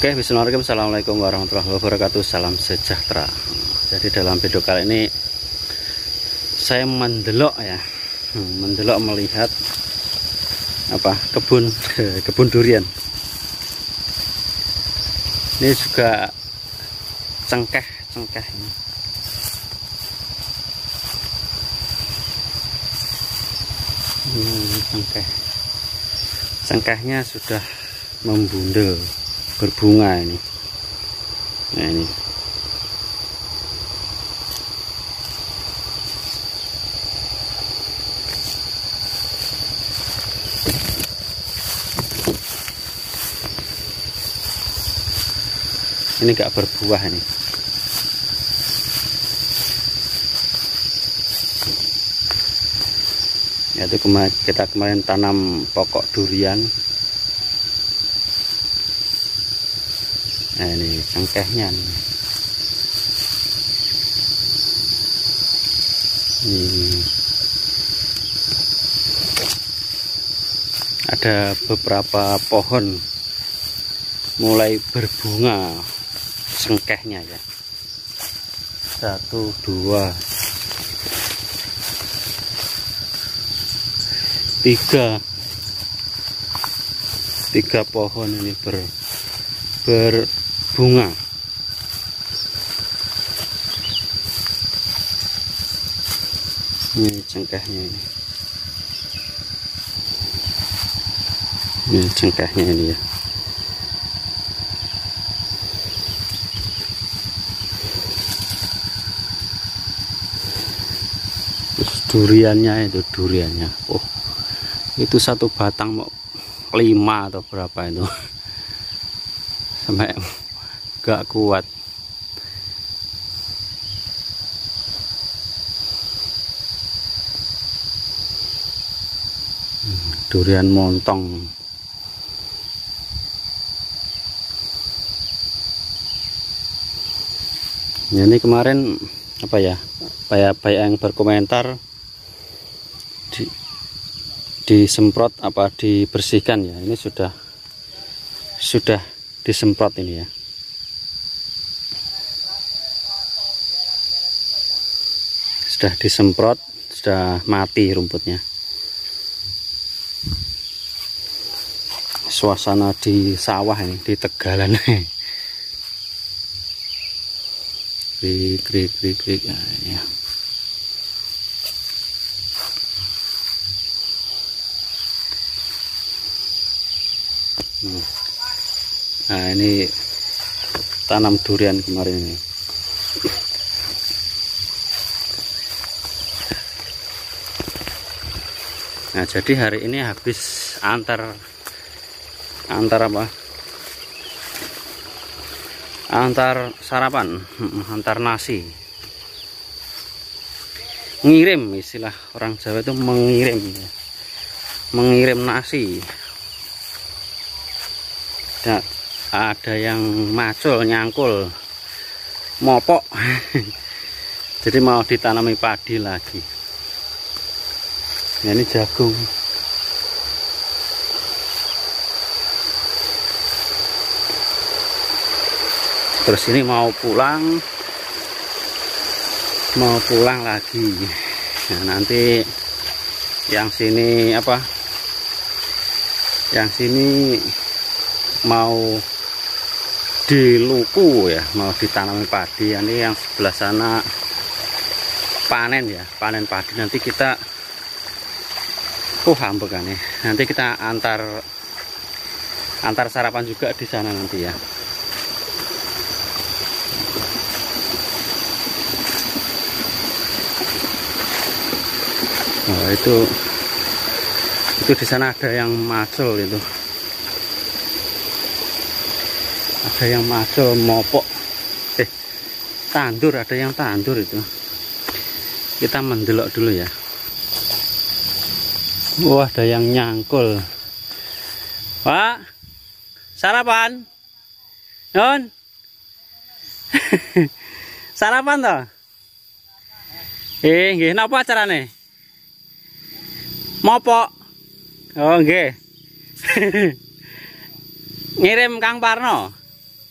Oke, bismillahirrahmanirrahim. Assalamualaikum warahmatullahi wabarakatuh. Salam sejahtera. Jadi dalam video kali ini saya mendelok melihat kebun durian. Ini juga cengkeh ini. Cengkehnya sudah membundel, berbunga ini. Nah, ini gak berbuah ini. Yaitu kita kemarin tanam pokok durian. Nah, ini cengkehnya nih. Ada beberapa pohon mulai berbunga cengkehnya ya. 1, 2, 3 pohon ini berbunga. Ini cengkehnya ini. Ini cengkehnya ini ya. Terus duriannya. Oh, itu satu batang mau 5 atau berapa itu. Sampai gak kuat. Durian montong. Ini kemarin banyak yang berkomentar disemprot dibersihkan ya. Ini sudah disemprot ini ya. Sudah disemprot, sudah mati rumputnya. Suasana di sawah ini, di Tegalan. Krik. Nah, ya. Nah, ini tanam durian kemarin ini. Nah, jadi hari ini habis antar sarapan, antar nasi. Ngirim, istilah orang Jawa itu mengirim ya. Mengirim nasi. Ada yang macul, nyangkul, mopok. Jadi mau ditanami padi lagi. Nah, ini jagung. Terus ini mau pulang lagi. Nah, nanti yang sini yang sini mau diluku ya, mau ditanami padi. Ini yang sebelah sana panen padi. Nanti kita hambekan ya. Nanti kita antar sarapan juga di sana nanti ya. Nah, itu di sana ada yang macul itu. Ada yang macul mopok. Tandur, ada yang tandur itu. Kita mendelok dulu ya. Wah, ada yang nyangkul. Pak, sarapan? Non? Sarapan toh? Nggih, napa carane? Mopok. Oh, nggih. Ngirim Kang Parno.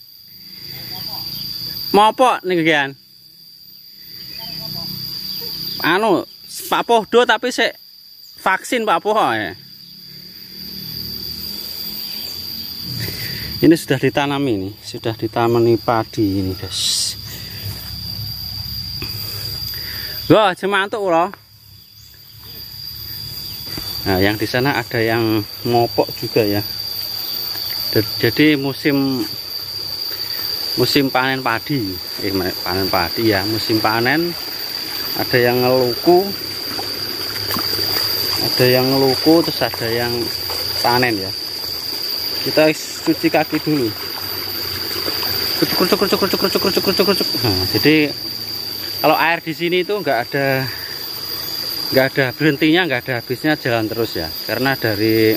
Mau apa nih gian? Anu Pak Pohdo tapi sik vaksin Pak Poh ya. Ini sudah ditanam, ini sudah ditanami padi ini guys. Wah, cemantuk loh. Nah, yang di sana ada yang ngopok juga ya. Jadi musim panen padi, panen padi ya, musim panen. Ada yang ngeluku, terus ada yang panen ya. Kita cuci kaki dulu. Kucuk. Nah, jadi kalau air di sini itu nggak ada berhentinya, nggak ada habisnya, jalan terus ya. Karena dari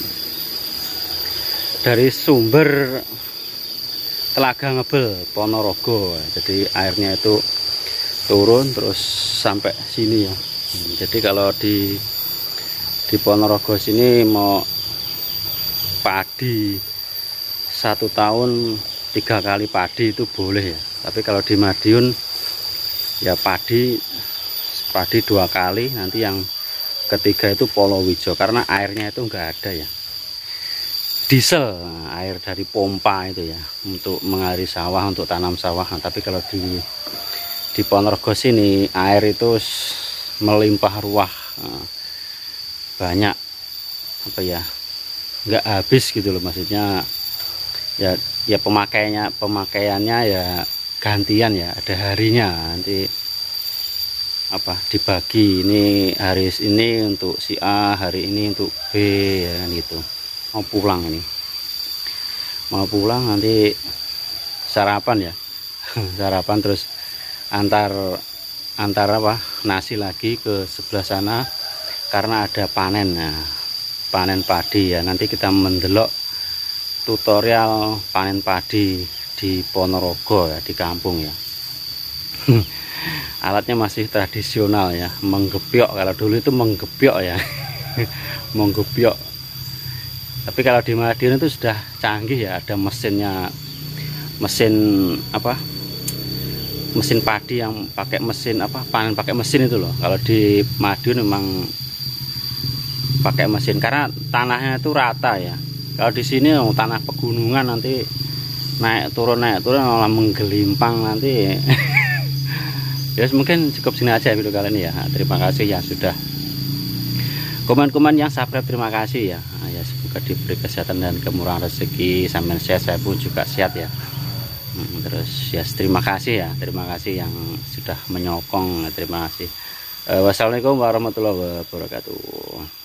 sumber Telaga Ngebel Ponorogo. Jadi airnya itu turun terus sampai sini ya. Jadi kalau di Ponorogo sini mau padi 1 tahun 3 kali padi itu boleh ya. Tapi kalau di Madiun ya padi 2 kali, nanti yang ketiga itu Polowijo karena airnya itu enggak ada ya. Diesel, air dari pompa itu ya untuk mengairi sawah, untuk tanam sawah. Nah, tapi kalau di Ponorogo sini air itu melimpah ruah, banyak apa ya, nggak habis gitu loh, maksudnya ya pemakaiannya ya gantian ya, ada harinya, nanti apa dibagi, ini hari ini untuk si A, hari ini untuk B ya kan gitu. Mau pulang nanti sarapan ya. Sarapan terus antar apa nasi lagi ke sebelah sana karena ada panen. Nah, panen padi ya, nanti kita mendelok tutorial panen padi di Ponorogo ya, di kampung ya. Alatnya masih tradisional ya, menggebyok. Kalau dulu itu menggebyok ya. Menggebyok. Tapi kalau di Madiun itu sudah canggih ya, ada mesinnya, mesin padi yang pakai mesin panen pakai mesin itu loh. Kalau di Madiun memang pakai mesin karena tanahnya itu rata ya. Kalau di sini tanah pegunungan, nanti naik turun malah menggelimpang nanti. Ya mungkin cukup sini aja video kali ini ya. Terima kasih ya sudah komen-komen yang subscribe, terima kasih ya. Ya semoga diberi kesehatan dan kemurahan rezeki, sampai saya pun juga sehat ya. Terus ya terima kasih yang sudah menyokong, terima kasih. Wassalamualaikum warahmatullahi wabarakatuh.